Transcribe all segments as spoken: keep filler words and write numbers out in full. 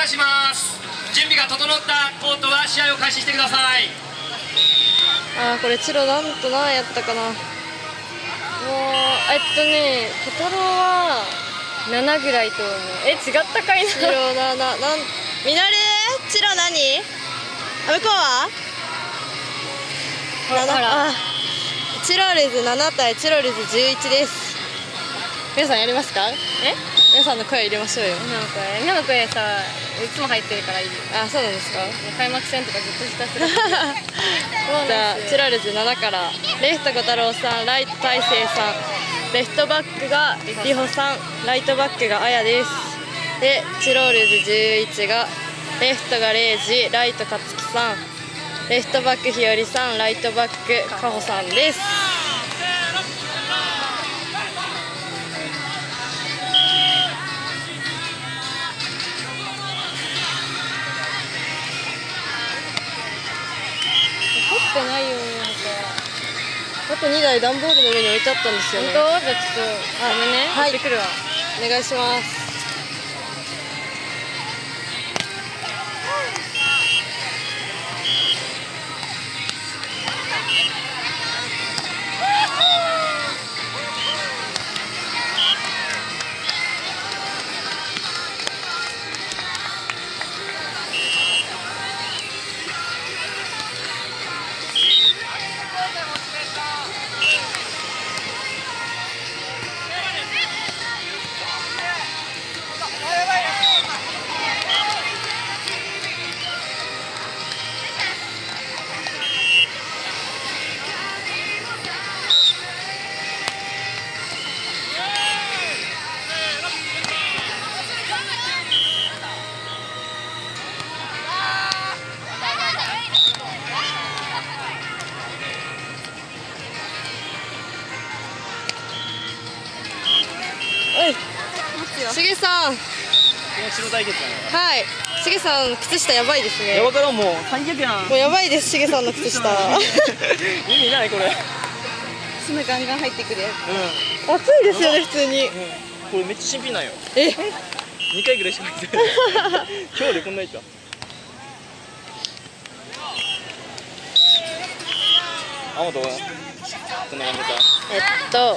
たします。準備が整ったコートは試合を開始してください。 あー、これチロなんと何やったかな。もうえっとね小太郎はななぐらいと思う。え、違ったかいな。チロなな、なんみなるチロ何、あ、向こうはなな、あ、チロルズなな対チロルズじゅういちです。皆さんやりますか？え、皆さんの声入れましょうよ。 今の声、今の声さ、いつも入ってるからいい。 あ、そうなんですか？ 開幕戦とかずっとひたすらじゃあチロルズななからレフト小太郎さん、ライト大勢さん、レフトバックがリホさん、ライトバックがあやです。でチロルズじゅういちがレフトがレイジ、ライト勝木さん、レフトバック日和さん、ライトバックカホさんです。取ってないよ。あとにだい段ボールの上に置いてあったんですよね。 本当？じゃあちょっとごめんね、 はい、 行ってくるわ。 お願いします。しげさん、 白対決なの。 はい、しげさん靴下やばいですね。 やばからん、もう最悪やん。 もうやばいです、しげさんの靴下。 意味ないこれ。 砂ガンガン入ってくるやつ。 暑いですよね、普通に。 これめっちゃ新品なんよ。 え、 にかいぐらいしか入ってない。今日でこんないった。あ、もとこんな感じか。 えっと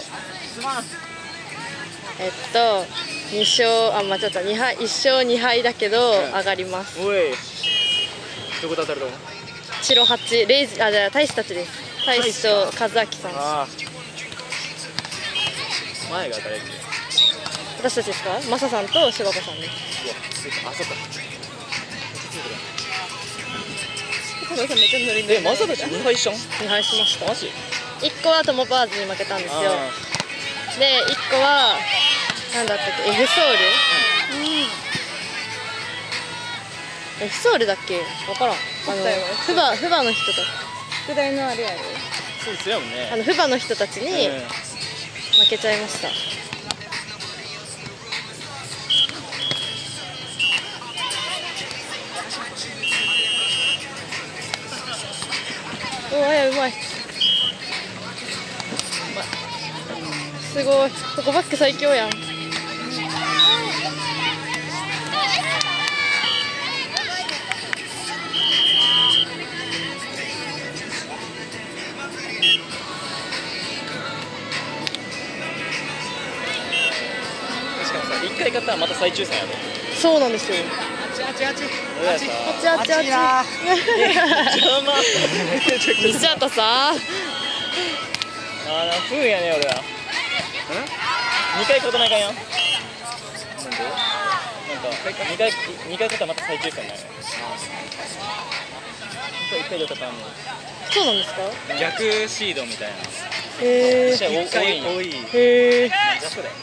えっとに勝、あ、間違った、にはい、いっ勝に敗だけど上がります。 おい、どこで当たると思う？ 白はち、レイジ、あ、じゃあ大使たちです。大使と和明さん。 ああ、前が当たるやつ。 私たちですか？マサさんと柴田さんです。 うわ、あ、そっか。 小太郎さんめっちゃノリノリ。 え、マサたちに敗したん？ に敗しました。 マジ？ いっこはトモパーズに負けたんですよ。でいっこはなんだったっけ、エフソウル、うん、エフソウルだっけ、分からん。あのフバフバの人たち、 宿題のあれやろ。 そうですよね。 あのフバの人たちに負けちゃいました。お、あやうまい。すごい、ここバック最強やん。 しかもさ、いっかい勝ったらまた再抽選やろ。 そうなんですよ。 あちあちあちあちあちあち。 邪魔。 見ちゃったさ。 あー、不運やね俺ら。にかい勝たなあかんやん。なんで？なんかにかいにかい勝ったらまた再抽選になる。いっかいで勝ったらもう。 そうなんですか？ 逆シードみたいな。 へえ。 試合多い多い。 へえ。 なんじゃそれ。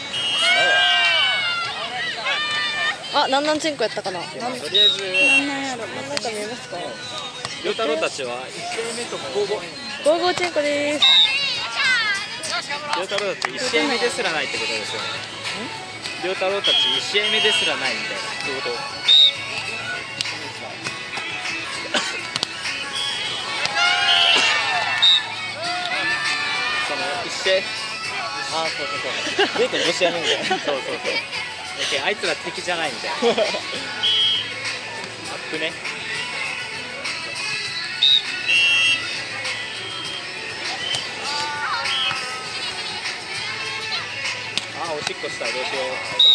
あ、なんなんチェンコやったかな。 とりあえずなんやろ。 なんか見えますか？ 陽太郎たちはいち試合目とゴーゴー。 ゴーゴーチェンコです。 陽太郎たちいち試合目ですらないってことですよね。陽太郎たちいち試合目ですらないみたいな。どういうこと？そのいち試合、ああ、そうそうそう。ゼロ点ご試合目みたいな。そうそうそう。あいつら敵じゃないみたいな。 プね。あ、おしっこした。どうしよう。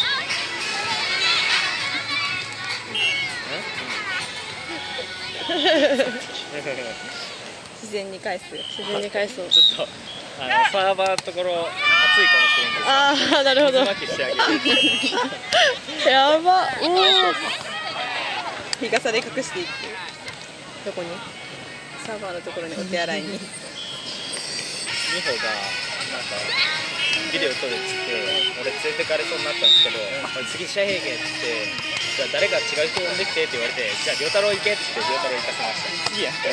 自然に返す。 自然に返そう。 ちょっとあのサーバーのところ暑いかもしれんけど。 ああ、なるほど。 水まきしてあげる。 やば。おお。 日傘で隠していって。 どこに？ サーバーのところにお手洗いに。 美穂がなんかビデオ撮るっつって俺連れてかれそうになったんですけど、俺次シャヘイゲっつって、じゃあ誰か違う人呼んできてって言われて、じゃあ亮太郎行けっつって亮太郎行かせました。いいやん。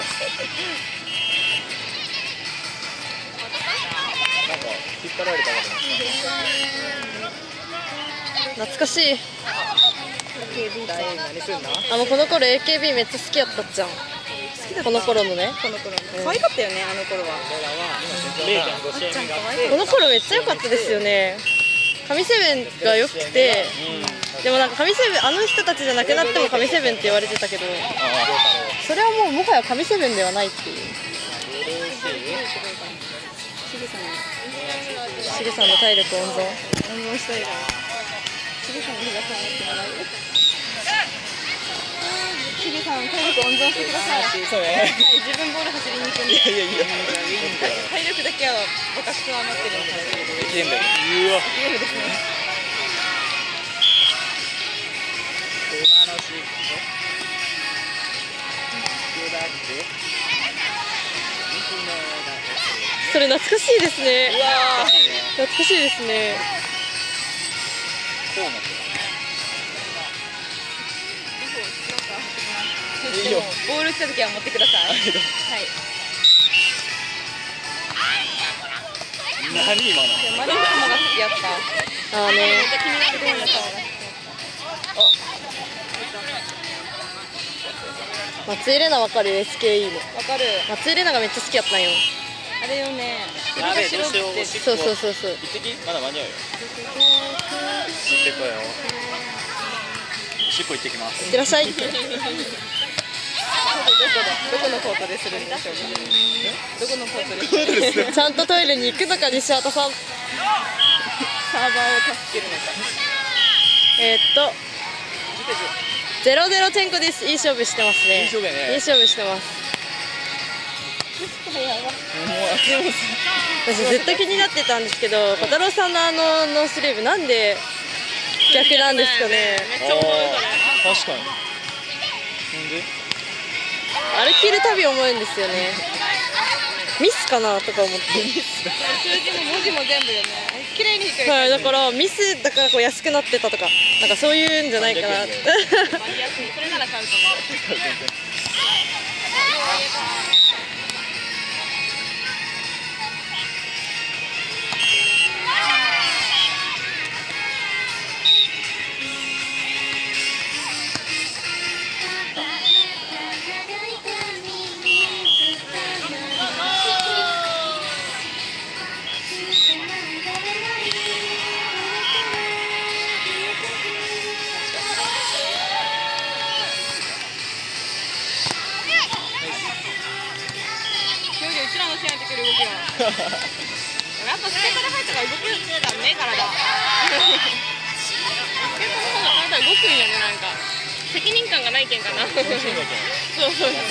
なんか引っ張られたことない。 懐かしい。 エーケービー だ。 何すんの？ あ、もうこの頃 エーケービー めっちゃ好きやったっちゃん。この頃のね。 この頃の。可愛かったよね、あの頃は。 れいてんご 試合目があって、 この頃めっちゃ良かったですよね。神セブンが良くて、でもなんか神セブン、あの人たちじゃなくなっても神セブンって言われてたけど、それはもうもはや神セブンではないっていう。 しげさんに。 しげさんの体力温存。 温存したいから。しげさんに日傘を持ってもらう。しげさん、体力温存してください。 そうね。 はい、自分ボール走りに行くんで。 いやいやいや。 体力だけはボカクソは余ってるんですけど。 いけんだよ。うわ。 ゲームですね。 馬のしっこ。 それ懐かしいですね。 うわー。 懐かしいですね。 こうなってる。いいよ。 ボール来た時は持ってください。はい。 何今の？ マリン様が好きやった。 ああね。 めっちゃ気になってるんだ顔が。 松井玲奈わかる？ エスケーイー の。 わかる。 松井玲奈がめっちゃ好きやったんよ。 あれよね。 やべえ、どうしよう。おしっこ。 そうそうそうそう。 行ってき？まだ間に合うよ。行ってこいよ。おしっこ行ってきます。 いってらっしゃい。 どこだ？どこのコートでするんでしょうか。どこのコートでする？ ちゃんとトイレに行くのか、西畑さん。 サーバーを助けるのか。 えー、っと。ゼロゼロてんこです。いい勝負してますね。 いい勝負やね。 いい勝負してます。私ずっと気になってたんですけど、小太郎さんのあのノースリーブなんで逆なんですかね。 めっちゃ思うそれ。確かに。なんで？ あれ着るたび思うんですよね。ミスかなとか思って。 数字も文字も全部よね。綺麗に引く。 はい、だからミスだからこう安くなってたとか、なんかそういうんじゃないかな。 それなら買うと思う。うちらの試合にできる動きはやっぱスケートで入ったから動くんだね、体スケートの方が体動くんやね、なんか責任感がないけんかなそうそうそうそうは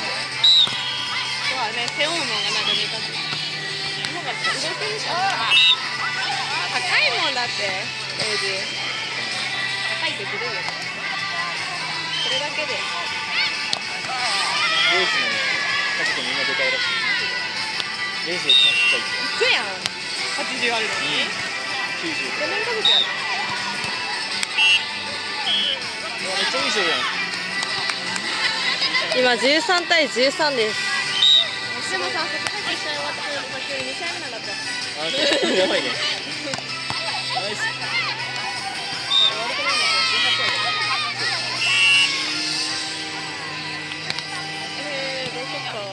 ね、背負うもんがなんかね、かつなんか動くんじゃん高いもんだってエイジ高いってずるいよねそれだけでレースのね、家族みんなでかいらしい。レースで一番ちっちゃいって。 嘘やん。はちじゅうあるのに。 きゅうじゅう。 ごめん家族やろ。 めっちゃいい勝負やん。 今じゅうさんたいじゅうさんです。 でもさ、さっき試合終わったけど、さっきに試合目なんだった。 あ、やばいね。ナイス。 えー、どうしよっか。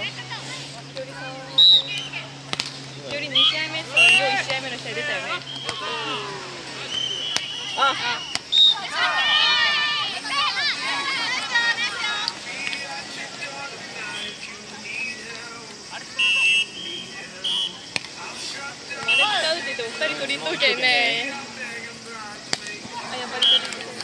よりに試合目とよいち試合目の試合出たよね。あ、 とけね。あ、やっぱり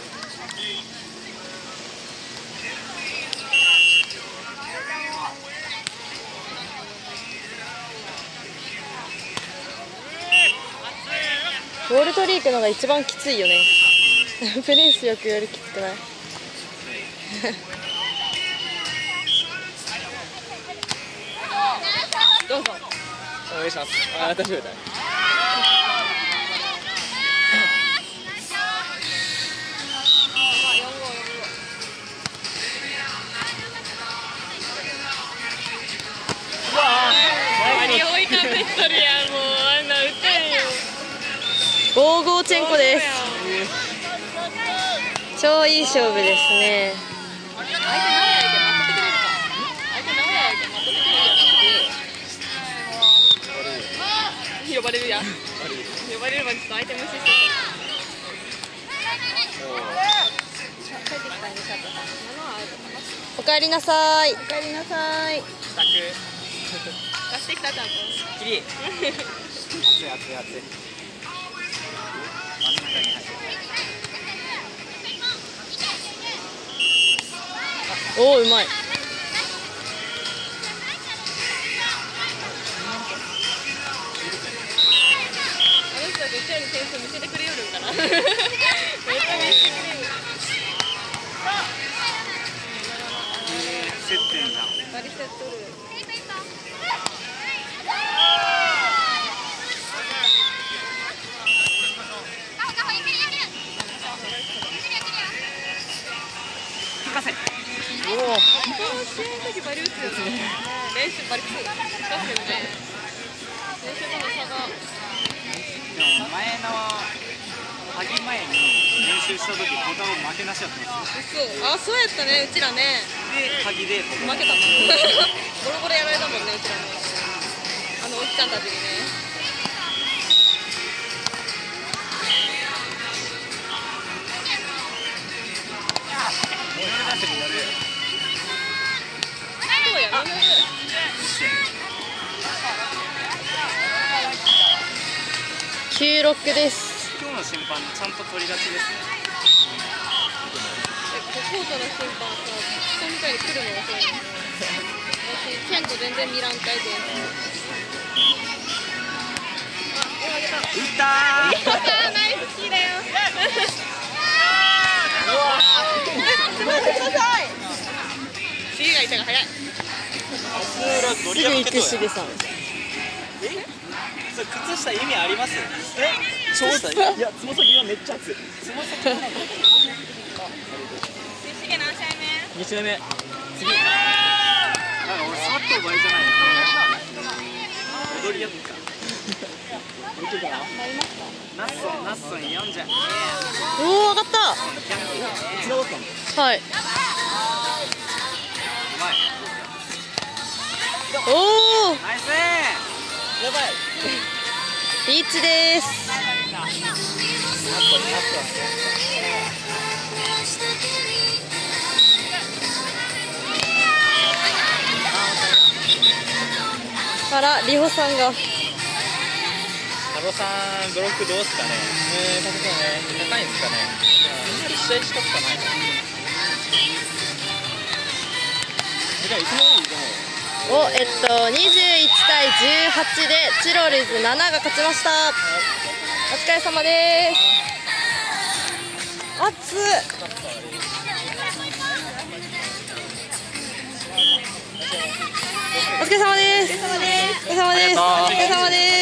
ウォールトリークのが一番きついよね。プレイスよくよりきつくない？ どうぞ。 お願いします。あ、大丈夫だ。 何追いかけとるやん、もうあんな打てんよ。 ゴーゴーチェンコです。超いい勝負ですね。 相手名古屋やけん待っとってくれるか。相手名古屋やけん待っとってくれるやん。呼ばれるやん。呼ばれるまでちょっと相手無視してる。帰ってきたね、シャットさん。 おかえりなさい。 おかえりなさい。 支度。 出してきたちゃんと。 きり。熱い熱い熱い。真ん中に入って。 おお、うまい。 あの人たちうちらに点数見せてくれよるんかな。めっちゃ見せてくれる。 接点だ。 バリセットル。 おお。 試合の時バリ打つよね。練習バリ打つ。出すよね。練習との差が。 でも前の鍵前に練習した時ボタンを負けなしやったんですよ。 嘘。あ、そうやったね、うちらね。 で鍵で負けたもん。ボロボロやられたもんね、うちらね。あのおっちゃんたちにね。そうや、みんなで。 きゅうろくです。 今日の審判ちゃんと取りがちですね。 コートの審判さ、人みたいに来るの遅いの。私、ケント全然見らんかいで。あ、手を挙げた。 打ったー。 ナイスキーだよ。つまってください。シゲがいたが早い。 すぐ行くしげさん。 え？それ靴下意味あります？え？超下？いや、つま先がめっちゃ熱い。つま先がなんか。 シゲ何試合目？ に試合目。次。なんか俺サッと場合じゃないの。踊りやった。見てた？ナッソンナッソンよんじゃ。 おお、上がった。 つながったの？ はい。 うまい。 おお。 ナイスー。やばい。 リーチです。 ナッソンナッソン。 あら、リホさんが。 タロさんブロックどうすかね。えー、高そうね。高いんですかね。あんまり試合したことないから。じゃあいつもいいでも。 お、えっと、にじゅういちたいじゅうはちでチロルズななが勝ちました。お疲れ様です。熱っ。お疲れ様です。お疲れ様です。お疲れ様です。お疲れ様です。